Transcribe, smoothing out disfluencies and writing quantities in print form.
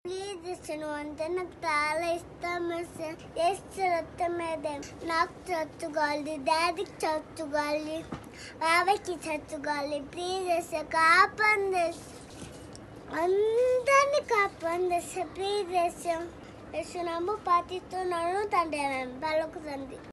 Please yes నువ్వు అంటే నాకు చాలా ఇష్టం ఎస్ రక్తమేదే నాకు చచ్చుకోవాలి, డాడీకి చచ్చుకోవాలి, బాబాయ్కి చచ్చుకోవాలి. ప్లీజ్ ఎస్ కాపాడండి, అందరినీ కాపాడండి. ప్లీజ్ ఎస్ నమ్ము పాటిస్తున్నాను తండ్రి పలుకుతుంది.